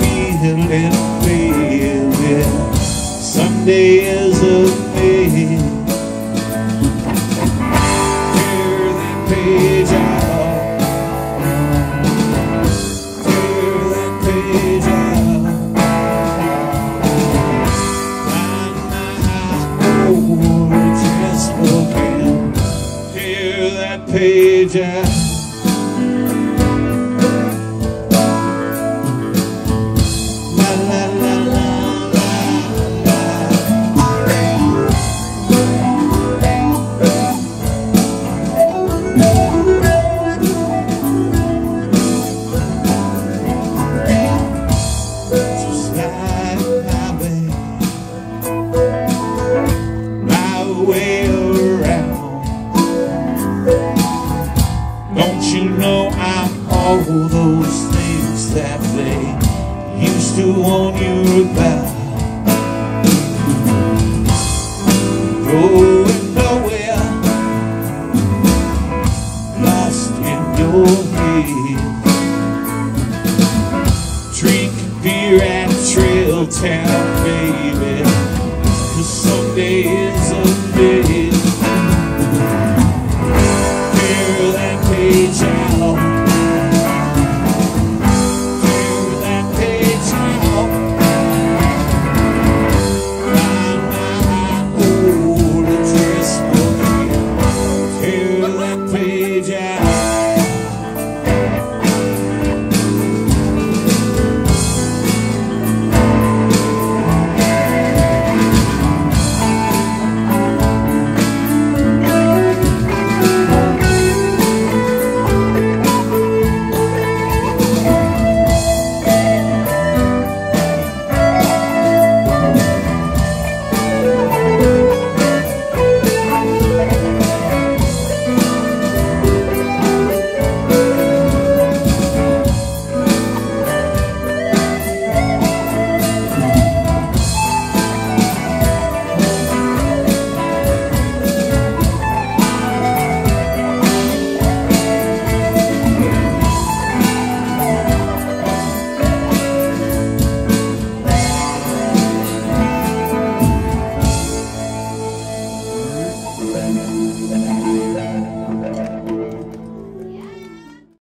feeling, baby. Someday is a day. Tear that page out. Tear that page out. Find my just again. Tear that page out. Way around. Don't you know I'm all those things that they used to warn you about? Going nowhere, lost in your head. Drink beer at Trail Town, baby, 'cause someday